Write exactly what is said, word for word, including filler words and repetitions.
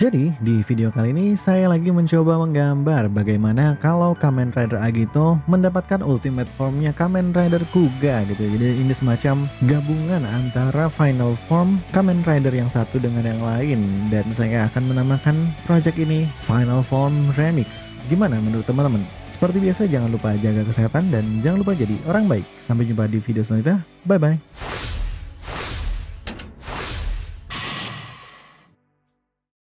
Jadi, di video kali ini saya lagi mencoba menggambar bagaimana kalau Kamen Rider Agito mendapatkan ultimate formnya Kamen Rider Kuga gitu. Jadi ini semacam gabungan antara final form Kamen Rider yang satu dengan yang lain. Dan saya akan menamakan project ini Final Form Remix. Gimana menurut teman-teman? Seperti biasa jangan lupa jaga kesehatan dan jangan lupa jadi orang baik. Sampai jumpa di video selanjutnya. Bye-bye.